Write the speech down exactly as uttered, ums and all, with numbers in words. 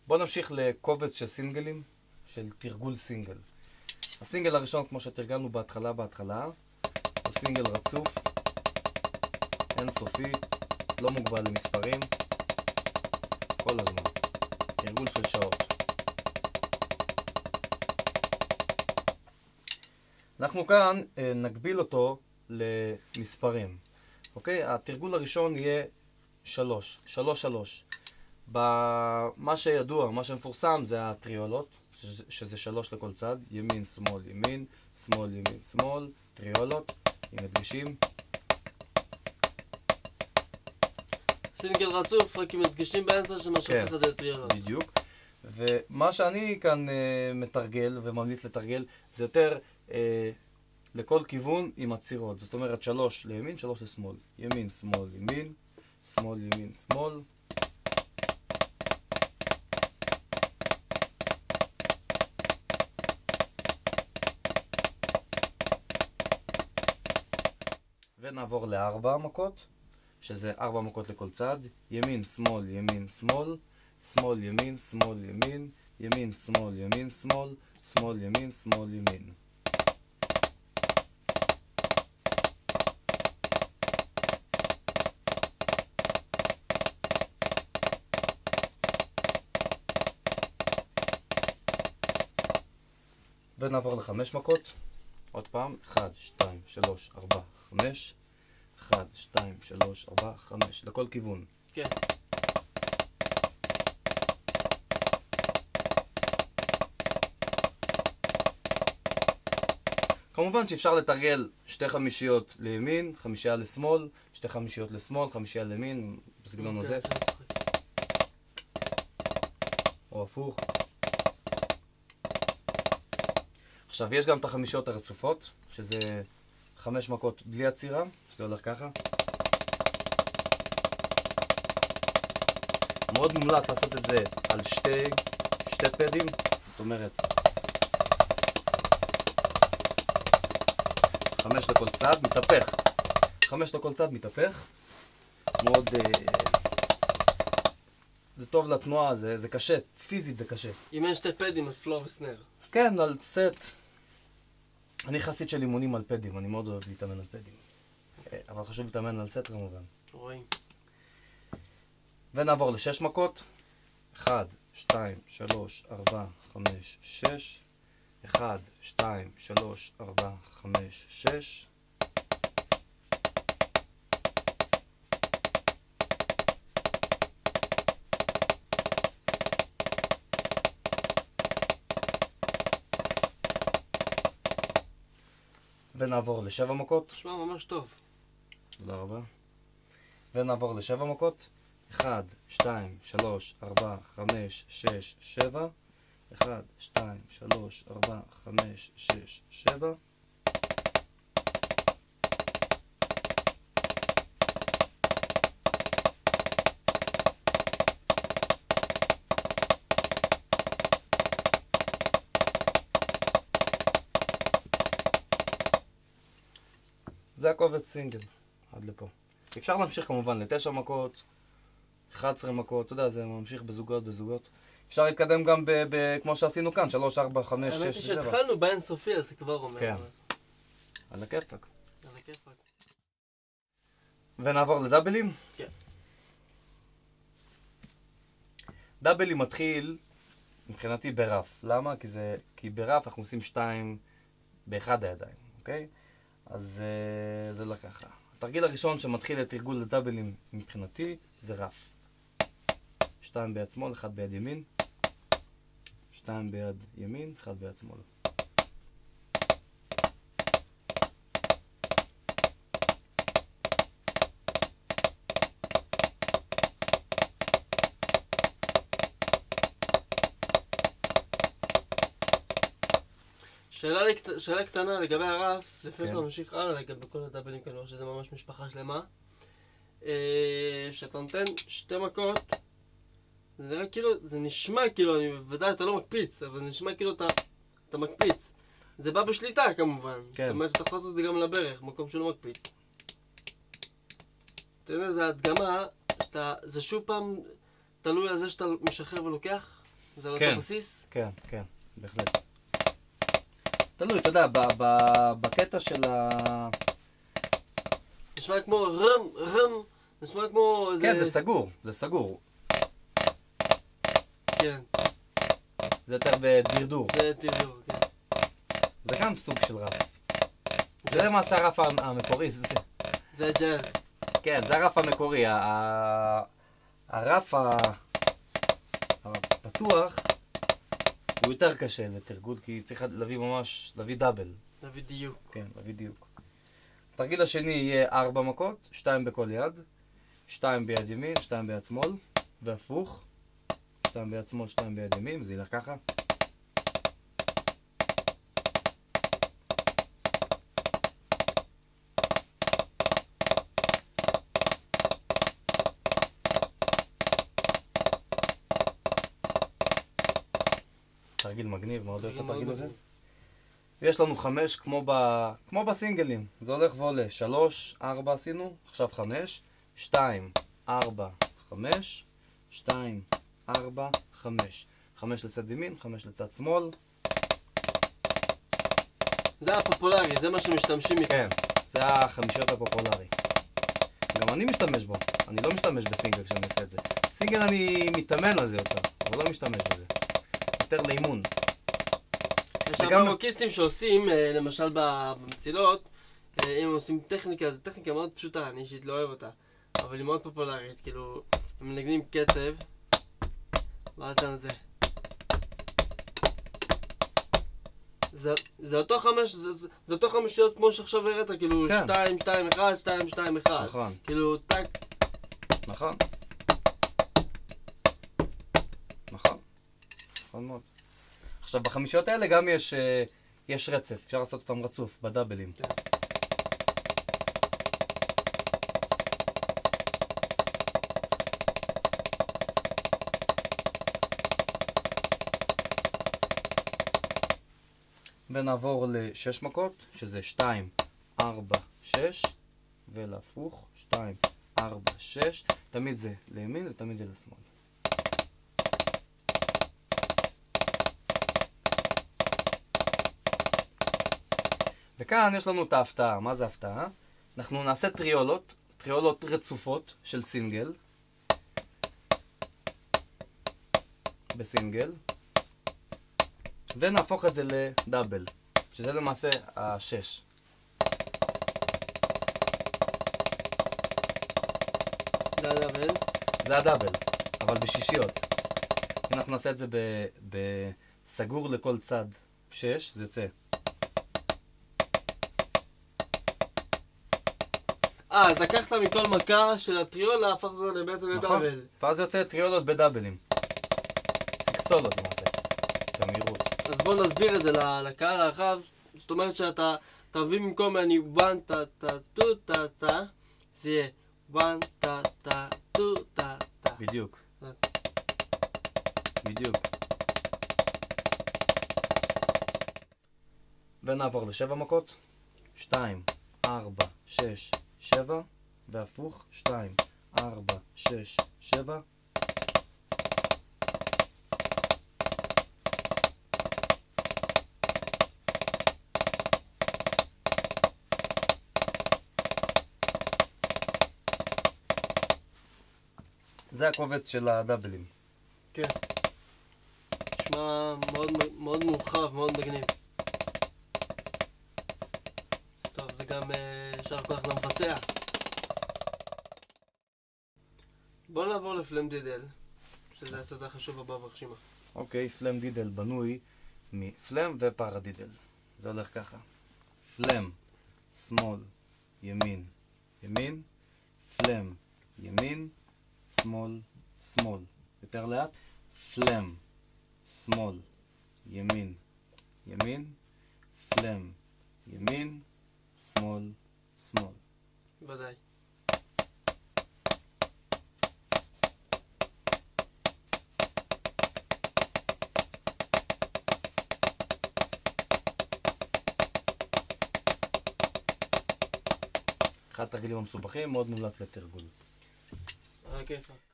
בואו נמשיך לקובץ של סינגלים, של תרגול סינגל. הסינגל הראשון, כמו שתרגלנו בהתחלה בהתחלה, הוא סינגל רצוף, אינסופי, לא מוגבל למספרים, כל הזמן. תרגול של שעות. אנחנו כאן נגביל אותו למספרים. אוקיי? התרגול הראשון יהיה שלוש, שלוש, שלוש. מה שידוע, מה שמפורסם זה הטריולות, שזה שלוש לכל צד, ימין, שמאל, ימין, שמאל, ימין, שמאל, טריולות, עם הדגשים. סינגל רצוף, רק עם הדגשים באמצע שמשהו כן, לך זה טריולות. בדיוק. ומה שאני כאן אה, מתרגל וממליץ לתרגל, זה יותר אה, לכל כיוון עם הצירות. זאת אומרת, שלוש לימין, שלוש לשמאל. ימין, שמאל, ימין, שמאל, ימין, שמאל. ונעבור לארבע מכות, שזה ארבע מכות לכל צד. ימין, שמאל, ימין, שמאל, שמאל, ימין, שמאל, ימין, ימין, שמאל, ימין, שמאל, שמאל, ימין, שמאל, ימין. ונעבור לחמש מכות. עוד פעם, אחת, שתיים, שלוש, ארבע, חמש. אחת, שתיים, שלוש, ארבע, חמש. לכל כיוון. כן. כמובן שאפשר לתרגל שתי חמישיות לימין, חמישייה לשמאל, שתי חמישיות לשמאל, חמישייה לימין, בסגנון הזה. או הפוך. עכשיו, יש גם את החמישיות הרצופות, שזה חמש מכות בלי עצירה, שזה הולך ככה. מאוד מומלץ לעשות את זה על שתי, שתי פדים, זאת אומרת, חמש לכל צד, מתהפך. חמש לכל צד, מתהפך. מאוד... זה טוב לתנועה, זה, זה קשה, פיזית זה קשה. אם אין שתי פדים, על פלור וסנר. כן, על סט. אני חסיד של אימונים על פדים, אני מאוד אוהב להתאמן על פדים. אבל חשוב להתאמן על סט כמובן. רואים. ונעבור לשש מכות. אחת, שתיים, שלוש, ארבע, חמש, שש. אחת, שתיים, שלוש, ארבע, חמש, שש. ונעבור לשבע מכות. תשמע ממש טוב. תודה רבה. ונעבור לשבע מכות. אחת, שתיים, שלוש, ארבע, חמש, שש, שבע. אחת, שתיים, שלוש, ארבע, חמש, שש, שבע. זה הקובץ סינגל, עד לפה. אפשר להמשיך כמובן לתשע מכות, אחת עשרה מכות, אתה יודע, זה ממשיך בזוגות, בזוגות. אפשר להתקדם גם ב, ב, כמו שעשינו כאן, שלוש, ארבע, חמש, האמת שש, היא שבע. שהתחלנו באינסופי, אז זה כבר אומר. כן. על הכיפאק. על הכיפאק. ונעבור לדאבלים? כן. דאבלים מתחיל מבחינתי ברף. למה? כי זה, כי ברף אנחנו עושים שתיים באחד הידיים, אוקיי? אז uh, זה לא ככה. התרגיל הראשון שמתחיל את תרגול לדאבלים מבחינתי זה רף. שתיים ביד שמאל, אחד ביד ימין. שתיים ביד ימין, אחד ביד שמאל. שאלה, שאלה קטנה לגבי הרף, לפני כן. שאתה ממשיך הלאה לגבי כל הדאבלים כאלה, שזה ממש משפחה שלמה. שאתה נותן שתי מכות, זה נראה כאילו, זה נשמע כאילו, אני בוודאי אתה לא מקפיץ, אבל זה נשמע כאילו אתה, אתה מקפיץ. זה בא בשליטה כמובן. כן. זאת אומרת שאתה יכול לעשות את זה גם לברך, מקום שלא מקפיץ. אתה יודע, זה הדגמה, אתה, זה שוב פעם תלוי על זה שאתה משחרר ולוקח. זה על כן. אותו בסיס? כן, כן, בהחלט. תלוי, אתה יודע, ב- ב- בקטע של ה... נשמע כמו רם, רם, נשמע כמו איזה... כן, זה סגור, זה סגור. כן, זה יותר בדרדור. זה תראו, כן. זה גם סוג של רף. זה למעשה הרף המקורי, זה... זה ג'אז. כן, זה הרף המקורי. ה- ה- הרף ה- הפתוח הוא יותר קשה לתרגול, כי צריך להביא ממש, להביא דאבל. להביא דיוק. כן, להביא דיוק. התרגיל השני יהיה ארבע מכות, שתיים בכל יד, שתיים ביד ימין, שתיים ביד שמאל, והפוך. שתיים ביד שמאל, שתיים ביד ימין, זה ילך ככה. תרגיל מגניב, מאוד אוהב את התרגיל הזה. ויש לנו חמש כמו, ב... כמו בסינגלים, זה הולך ועולה. שלוש, ארבע עשינו, עכשיו חמש, שתיים, ארבע, חמש, שתיים, ארבע, חמש. חמש לצד ימין, חמש לצד שמאל. זה הפופולרי, זה מה שמשתמשים איתו. כן, זה החמישיות הפופולרי. גם אני משתמש בו, אני לא משתמש בסינגל כשאני עושה את זה. סינגל אני מתאמן על זה יותר, אבל לא משתמש בזה. יותר לאימון. יש וגם- הרבה רוקיסטים שעושים, אה, למשל במצילות, אה, אם הם עושים טכניקה, זו טכניקה מאוד פשוטה, אני אישית לא אוהב אותה, אבל היא מאוד פופולרית, כאילו, הם מנגנים קצב, ואז זה זה. זה, זה אותו חמש, זה, זה, זה אותו חמישיות כמו שעכשיו הראית, כאילו, כן. שתיים, שתיים, אחד, שתיים, שתיים, אחד. נכון, כאילו, טאק, נכון. נכון. נכון מאוד. עכשיו בחמישיות האלה גם יש, אה, יש רצף, אפשר לעשות אותם רצוף בדאבלים. כן. ונעבור לשש מכות, שזה שתיים, ארבע, שש, ולהפוך, שתיים, ארבע, שש, תמיד זה לימין ותמיד זה לשמאל. וכאן יש לנו את ההפתעה. מה זה הפתעה? אנחנו נעשה טריולות, טריולות רצופות של סינגל. בסינגל. ונהפוך את זה לדאבל, שזה למעשה השש. זה הדאבל. זה הדאבל, אבל בשישיות. אם אנחנו נעשה את זה ב- בסגור לכל צד שש, זה יוצא. אה, אז לקחת מכל מכה של הטריולה, הפכת אותה בעצם נכון? לדאבל. ואז זה יוצא טריולות בדאבלים. סיקסטולות למעשה. במהירות. אז בוא נסביר את זה ל- לקהל הרחב. זאת אומרת שאתה אתה מביא במקום אני וואן טה טה טו טה טה, זה יהיה וואן טה טה טו טה טה. בדיוק. אה. בדיוק. ונעבור לשבע מכות. שתיים, ארבע, שש, שבע, והפוך. שתיים, ארבע, שש, שבע. זה הקובץ של הדאבלים. כן. נשמע מאוד, מאוד מורחב, מאוד מגניב. טוב, זה גם אה, יישר כוח למבצע. בוא נעבור לפלם דידל, שזה הסוד החשוב הבא ברשימה. אוקיי, פלם דידל בנוי מפלם ופרדידל. זה הולך ככה. פלם, שמאל, ימין, ימין, פלם, ימין, שמאל, שמאל. יותר לאט. פלם, שמאל, ימין, ימין, פלם, ימין, שמאל, שמאל. ודאי. אחד התרגילים המסובכים, מאוד מומלץ לתרגול. על הכיפאק.